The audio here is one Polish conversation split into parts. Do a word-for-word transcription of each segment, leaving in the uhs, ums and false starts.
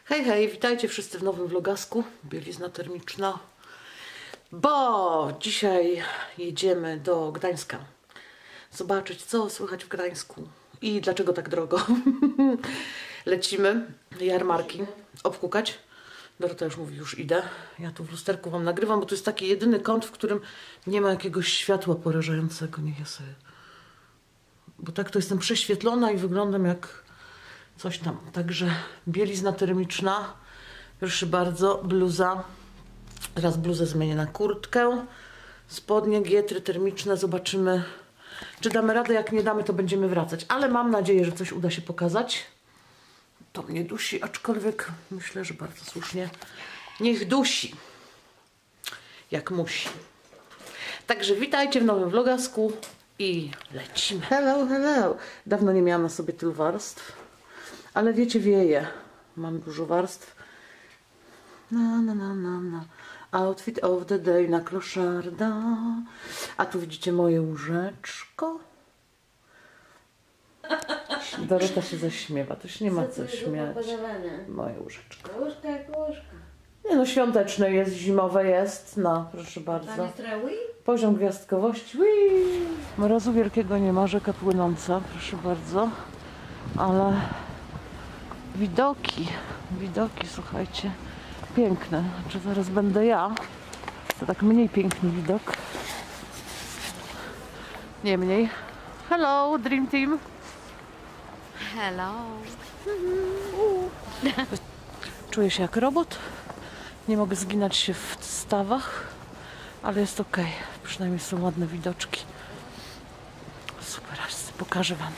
Hej, hej, witajcie wszyscy w nowym vlogasku. Bielizna termiczna. Bo dzisiaj jedziemy do Gdańska. Zobaczyć, co słychać w Gdańsku i dlaczego tak drogo. Lecimy, jarmarki, obkukać. Dorota już mówi, już idę. Ja tu w lusterku wam nagrywam, bo to jest taki jedyny kąt, w którym nie ma jakiegoś światła porażającego. Niech ja sobie... Bo tak to jestem prześwietlona i wyglądam jak coś tam. Także bielizna termiczna. Proszę bardzo, bluza. Teraz bluzę zmienię na kurtkę. Spodnie, gietry termiczne. Zobaczymy, czy damy radę. Jak nie damy, to będziemy wracać. Ale mam nadzieję, że coś uda się pokazać. To mnie dusi, aczkolwiek myślę, że bardzo słusznie. Niech dusi. Jak musi. Także witajcie w nowym vlogasku i lecimy. Hello, hello. Dawno nie miałam na sobie tylu warstw. Ale wiecie, wieje. Mam dużo warstw. Na, na, na, na, na. Outfit of the day na kloszarda. A tu widzicie moje łóżeczko. Dorota się zaśmiewa. To się nie ma co śmiać. Moje łóżeczko. Łyżka jak łyżka. Nie no, świąteczne jest, zimowe jest. No, proszę bardzo. Poziom gwiazdkowości. Whee! Mrozu wielkiego nie ma, rzeka płynąca. Proszę bardzo. Ale widoki, widoki, słuchajcie, piękne. Znaczy zaraz będę ja. To tak mniej piękny widok. Nie mniej. Hello, Dream Team. Hello. Czuję się jak robot. Nie mogę zginać się w stawach, ale jest ok. Przynajmniej są ładne widoczki. Super, aż pokażę wam.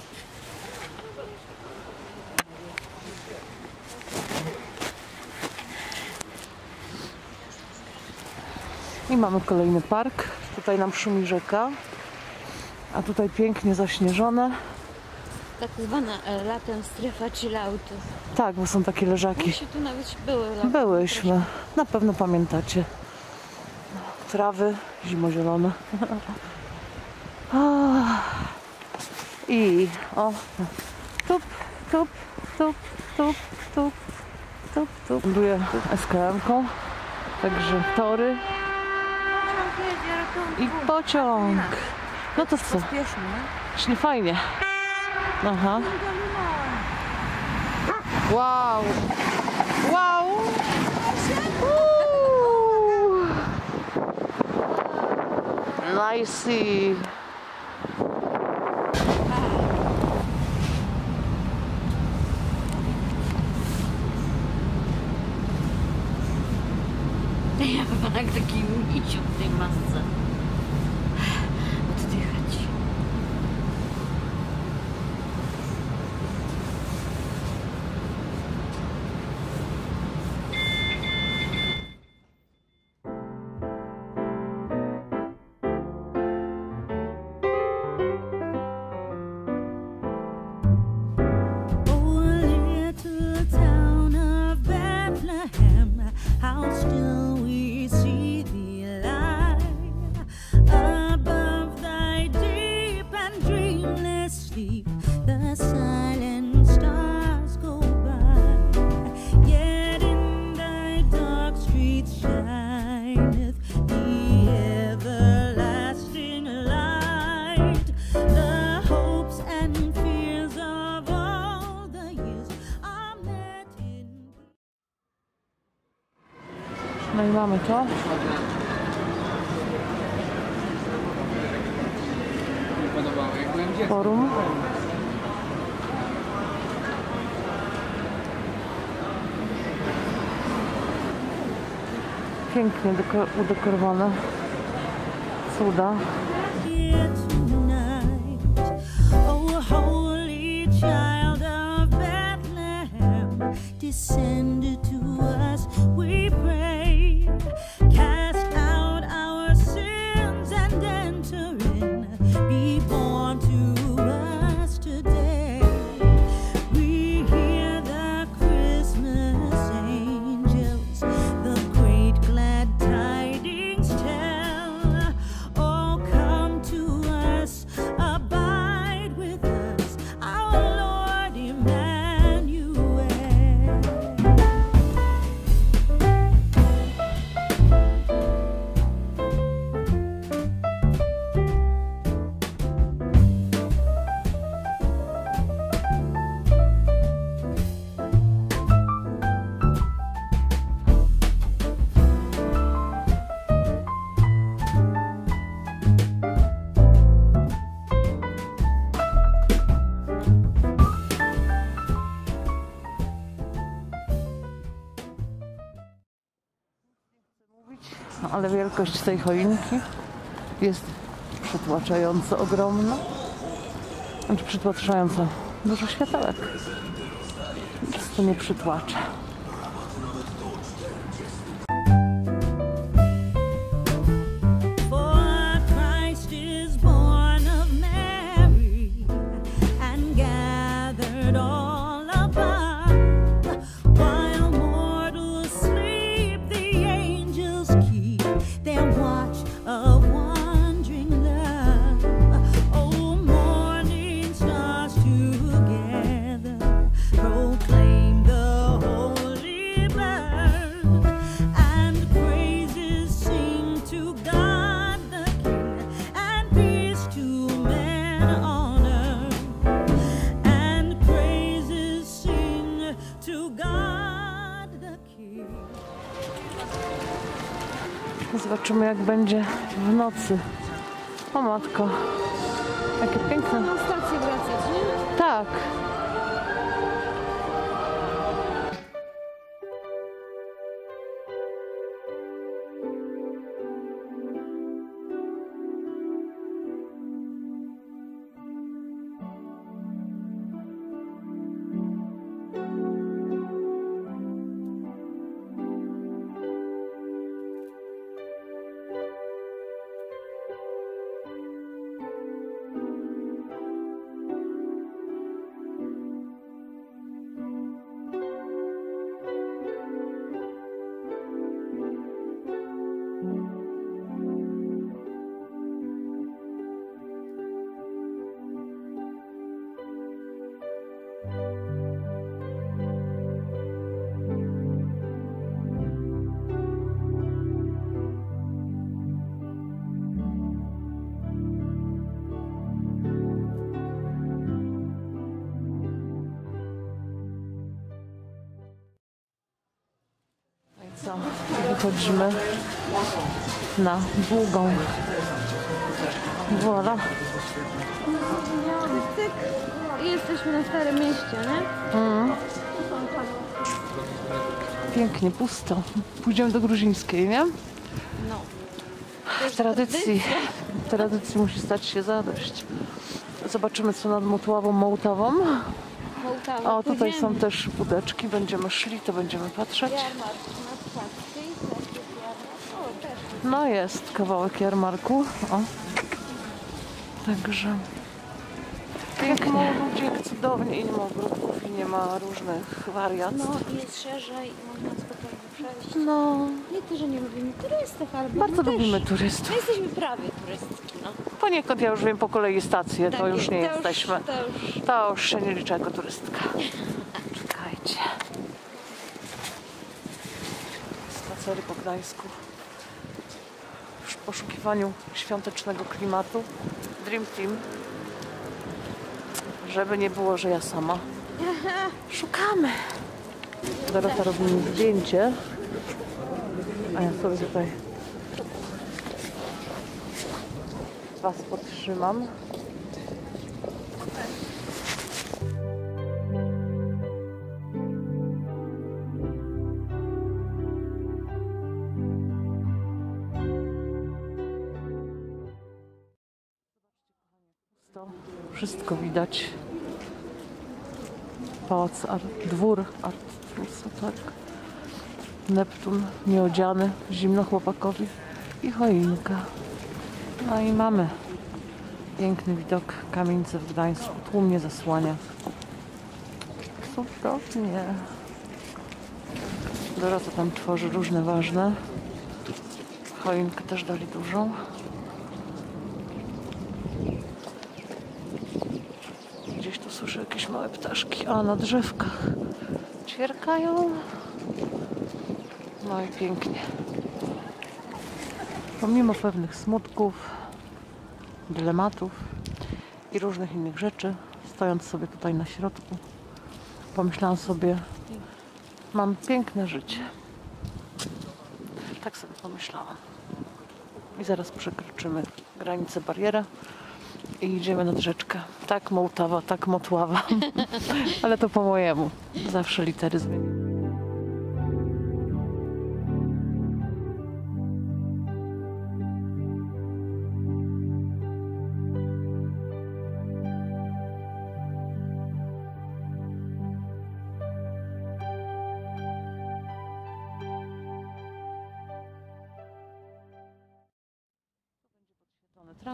I mamy kolejny park. Tutaj nam szumi rzeka. A tutaj pięknie zaśnieżone. Tak zwana e, latem strefa chilloutu. Tak, bo są takie leżaki. My się tu nawet były. Latem, Byłyśmy. proszę. Na pewno pamiętacie. Trawy zimozielone. I o, tup, tup, tup, tup, tup, tup, tup. Ląduję es ka emką. Także tory. I pociąg. No to co? Śni fajnie. Aha. Wow. Wow. Uuu. Nice. Ja chyba jak taki miciu w tej masce. Oddychać. No i mamy to. Forum. Pięknie udekorowane. Cuda. Abide with us, our Lord Emmanuel. ale wielkość tej choinki jest przytłaczająco ogromna. Znaczy przytłaczająco. Dużo światełek. Nic to nie przytłacza. Zobaczymy, jak będzie w nocy. O matko, jakie piękne. Na stację wracać, nie? Tak. Co? Wychodzimy na długą. Voilà. Jesteśmy na Starym Mieście, nie? Mm. Pięknie, pusto. Pójdziemy do Gruzińskiej, nie? No. W tradycji, w tradycji musi stać się zadość. Zobaczymy, co nad Motławą Mołtawą. Mołtawa. O, tutaj są też budeczki. Będziemy szli, to będziemy patrzeć. No jest kawałek jarmarku. O. Także pięknie. Mało ludzi, jak cudownie i nie ma ogródków i nie ma różnych wariactw. No i jest szerzej i można spokojnie przejść. No. Nie to, że nie lubimy turystów, ale Bardzo my lubimy też. turystów. My jesteśmy prawie turystki, no. Poniekąd ja już wiem po kolei stację, to Tak już jest, nie to jesteśmy. Już, to już. To już się nie liczę jako turystka. Czekajcie. Spacery po Gdańsku. Już w poszukiwaniu świątecznego klimatu. Dream Team. Żeby nie było, że ja sama. Szukamy. Dorota robi mi zdjęcie. A ja sobie tutaj was podtrzymam. To wszystko widać. Pałac, art, dwór Artusa, tak. Neptun nieodziany, zimno chłopakowi i choinka. No i mamy piękny widok kamienicy w Gdańsku. Tłum nie zasłania. Cudownie. Dorota tam tworzy różne ważne. Choinkę też dali dużą. Gdzieś tu słyszę jakieś małe ptaszki. A, na drzewkach ćwierkają. No i pięknie. Pomimo pewnych smutków, dylematów i różnych innych rzeczy, stojąc sobie tutaj na środku, pomyślałam sobie, mam piękne życie. Tak sobie pomyślałam. I zaraz przekroczymy granicę, barierę i idziemy nad rzeczkę. Tak Mołtawa, tak Motława. Ale to po mojemu. Zawsze litery zmieniam.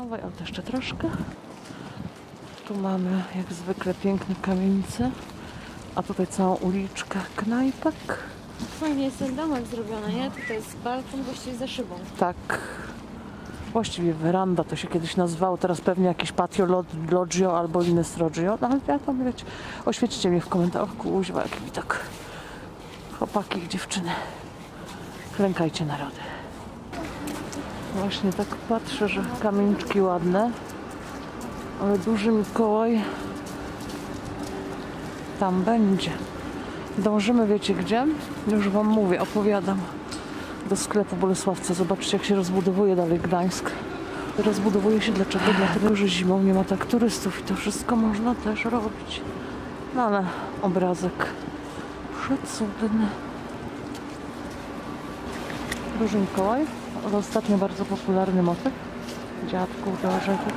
tramwaj, ale to jeszcze troszkę. Tu mamy jak zwykle piękne kamienice, a tutaj całą uliczkę knajpek. Fajnie jest ten domek zrobiony, nie? Tutaj jest balkon właściwie za szybą. Tak. Właściwie weranda to się kiedyś nazywało, teraz pewnie jakiś patio loggia albo inny stroggio. No ale ja tam wiecie, oświećcie mnie w komentarzach, kuźwa, jaki widok. Chłopaki i dziewczyny. Klękajcie narody. Właśnie tak patrzę, że kamieniczki ładne, ale duży Mikołaj tam będzie. Dążymy, wiecie gdzie? Już wam mówię, opowiadam. Do sklepu Bolesławca. Zobaczcie, jak się rozbudowuje dalej Gdańsk. Rozbudowuje się dlaczego? Dlatego, że zimą nie ma tak turystów i to wszystko można też robić. No ale obrazek przecudny. Duży Mikołaj, ale ostatnio bardzo popularny motyw dziadków do orzechów.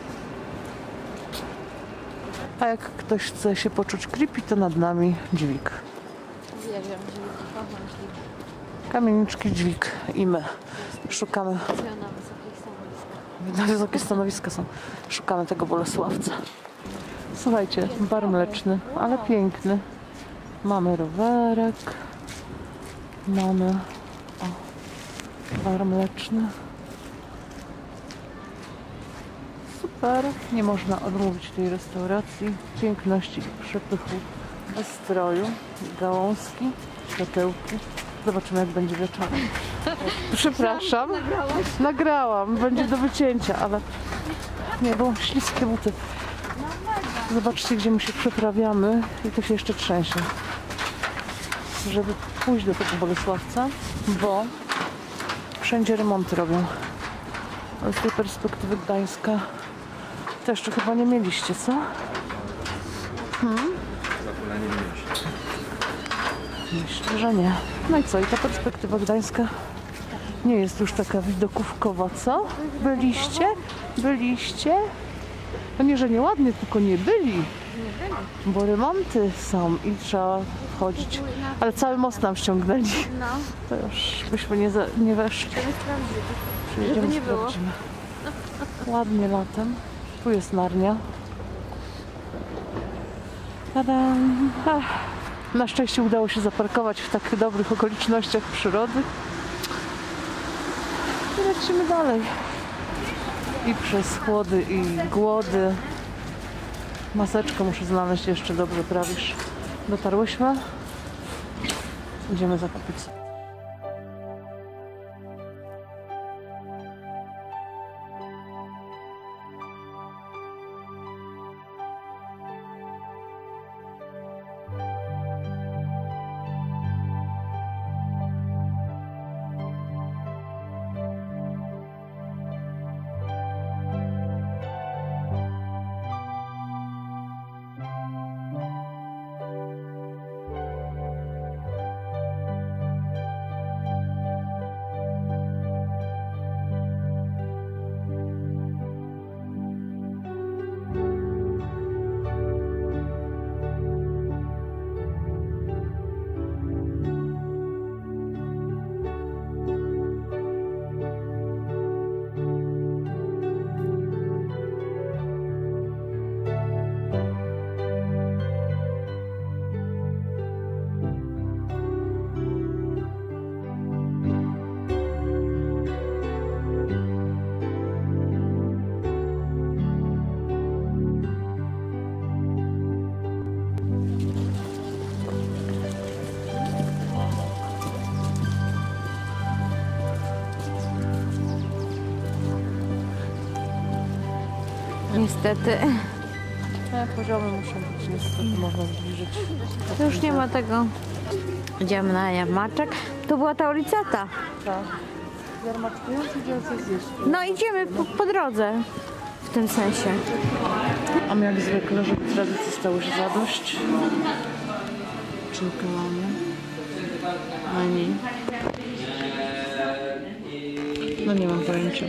A jak ktoś chce się poczuć creepy, to nad nami dźwig. Uwielbiam dźwigi, kocham dźwigi. Kamieniczki, dźwig i my szukamy. Na wysokich stanowiskach. Na wysokie stanowiska są. Szukamy tego Bolesławca. Słuchajcie, bar mleczny, ale piękny. Mamy rowerek. Mamy o, bar mleczny. Super. Nie można odmówić tej restauracji. Piękności i przepychu stroju. Gałązki, światełki. Zobaczymy, jak będzie wieczorem. Przepraszam. Nagrałaś? Nagrałam. Będzie do wycięcia, ale nie, bo śliskie buty. Zobaczcie, gdzie my się przeprawiamy i to się jeszcze trzęsie. Żeby pójść do tego Bolesławca, bo wszędzie remonty robią. Ale z tej perspektywy Gdańska to jeszcze chyba nie mieliście, co? Hmm? Myślę, że nie. No i co? I ta perspektywa Gdańska nie jest już taka widokówkowa, co? Byliście? Byliście? No nie, że nieładnie, tylko nie byli. Bo remonty są i trzeba wchodzić. Ale cały most nam ściągnęli. No. To już byśmy nie, za, nie weszli. To jest prawdziwe. Przyjedziemy, Żeby nie było. sprawdzimy. Ładnie latem. Tu jest Narnia. Tadam. Ach. Na szczęście udało się zaparkować w tak dobrych okolicznościach przyrody. I lecimy dalej. I przez chłody i głody. Maseczkę muszę znaleźć jeszcze, dobrze prawisz. Dotarłyśmy. Idziemy zakupić. Niestety. Te poziomy muszą być niestety, można zbliżyć. To już nie ma tego. Idziemy na jarmarczek. Tu była ta ulicata. Tak. Jarmaczkując idziemy coś zjeść. No idziemy po, po drodze. W tym sensie. A my jak zwykle, żeby tradycji stało się zadość. Czynkę mamy. Menu. No nie mam pojęcia.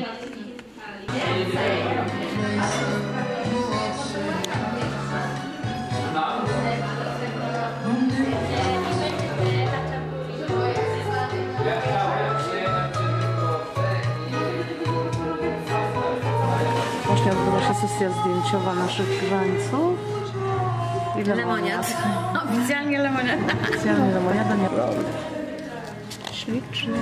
Pierwsza sesja zdjęciowa naszych grzańców. I Lemoniad. Oficjalnie lemoniad. Oficjalnie lemoniada nie robi. Ślicznie.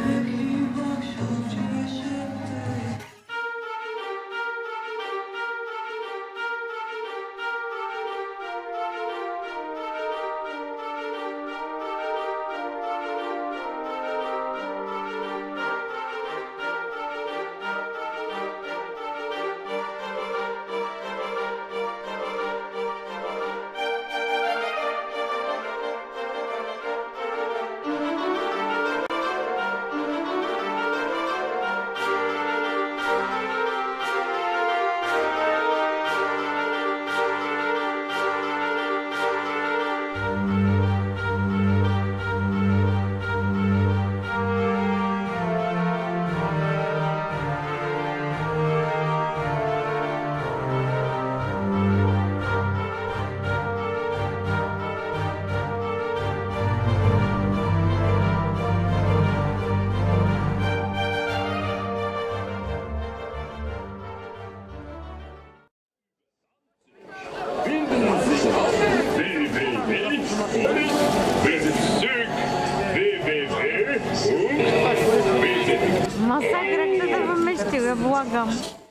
Masakra, kto to wymyślił, ja błagam.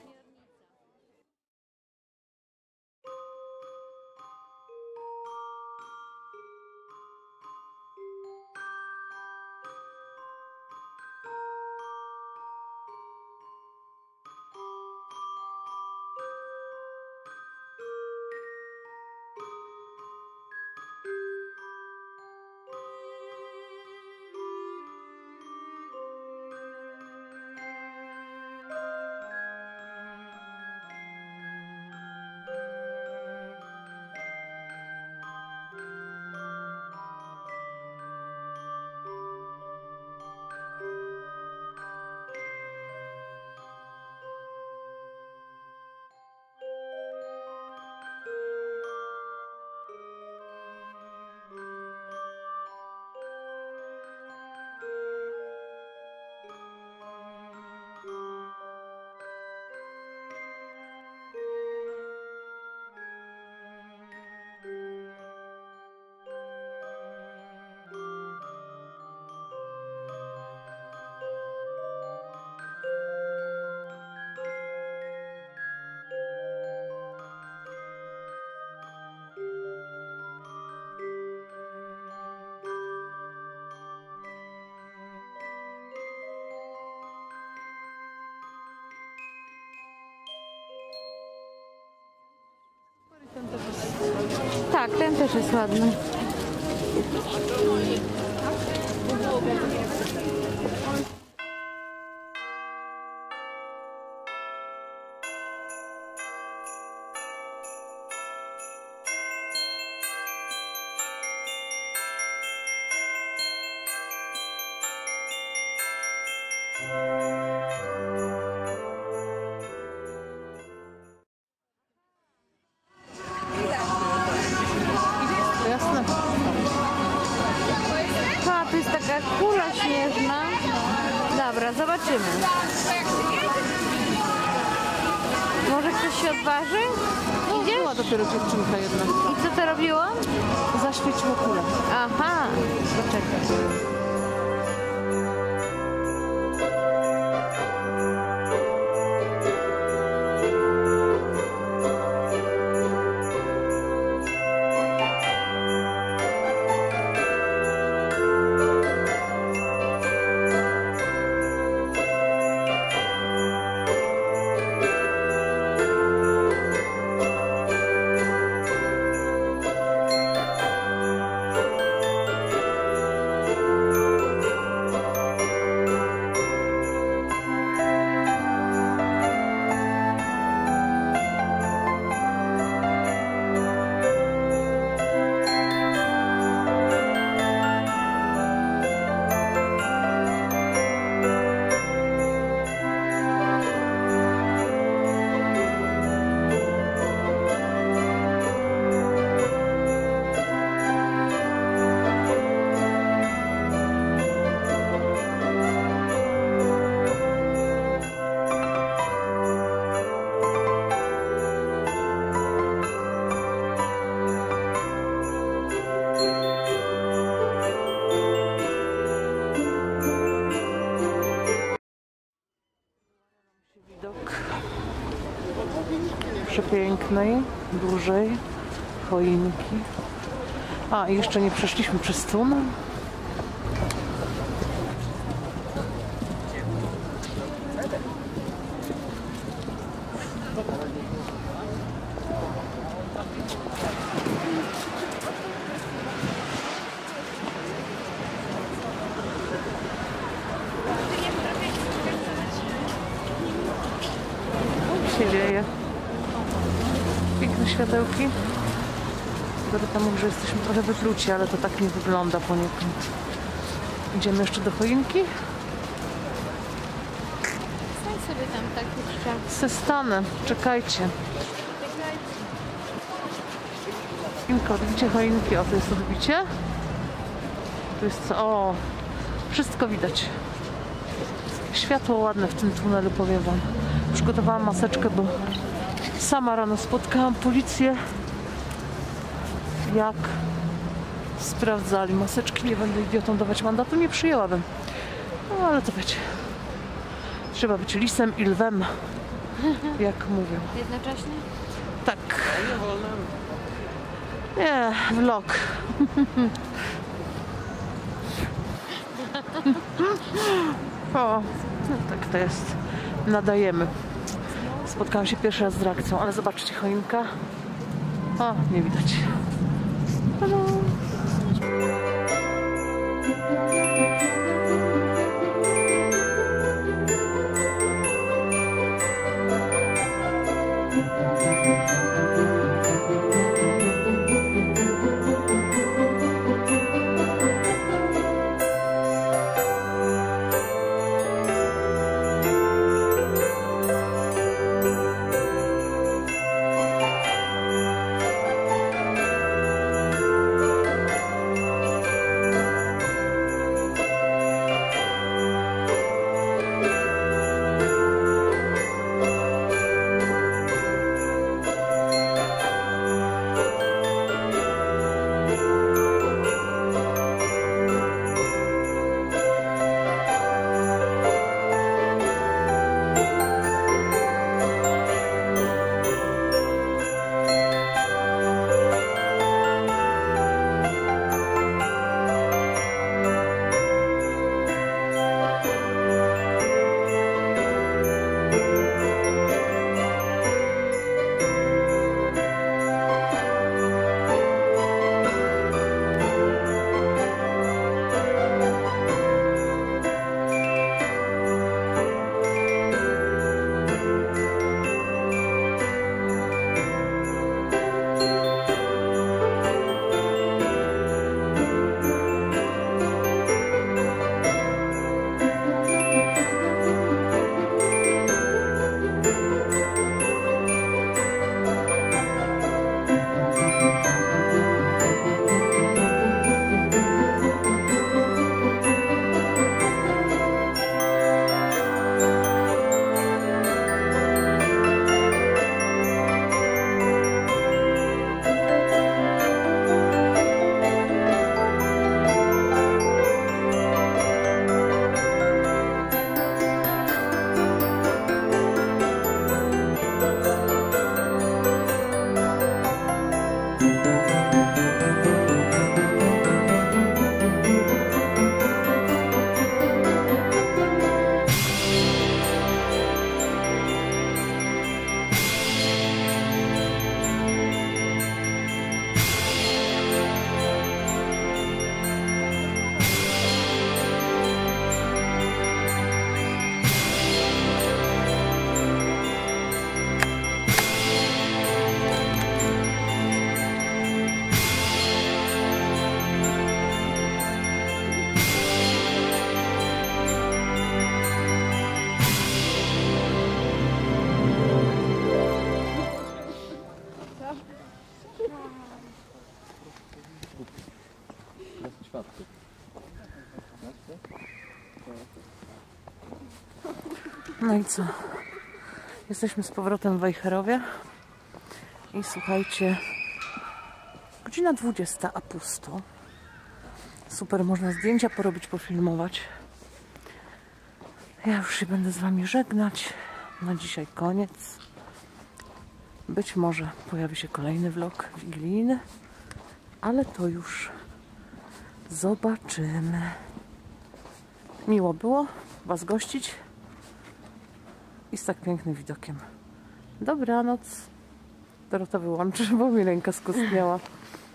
Tak, ten też jest ładny. Jasne. A, to jest taka kula śnieżna. Dobra, zobaczymy. Może ktoś się odważy? Idziesz? Była dopiero dziewczynka jedna. I co to robiło? Zaświeciło kulę. Aha, poczekaj. pięknej, dużej choinki. A, i jeszcze nie przeszliśmy przez tunel. Się dzieje. Piękne światełki. Dorota mówi, że jesteśmy trochę wypluci, ale to tak nie wygląda poniekąd. Idziemy jeszcze do choinki? Stań sobie tam tak jeszcze. Se stanę, czekajcie. Choinko, widzicie choinki? O, to jest odbicie. Tu jest co? O, wszystko widać. Światło ładne w tym tunelu, powiem wam. Przygotowałam maseczkę, bo sama rano spotkałam policję, jak sprawdzali maseczki. Nie będę idiotom dawać mandatu, nie przyjęłabym. No ale to wiecie, trzeba być lisem i lwem, jak mówią. Jednocześnie? Tak. Nie, vlog. O, no tak to jest. Nadajemy. Spotkałam się pierwszy raz z reakcją, ale zobaczcie, choinka. O, nie widać. Tada. No i co? Jesteśmy z powrotem w Wejherowie i słuchajcie, godzina dwudziesta, a pusto. Super, można zdjęcia porobić, pofilmować. Ja już się będę z wami żegnać. Na dzisiaj koniec. Być może pojawi się kolejny vlog wigilijny, ale to już zobaczymy. Miło było Was gościć i z tak pięknym widokiem. Dobranoc. Dorota wyłączy, bo mi ręka skostniała.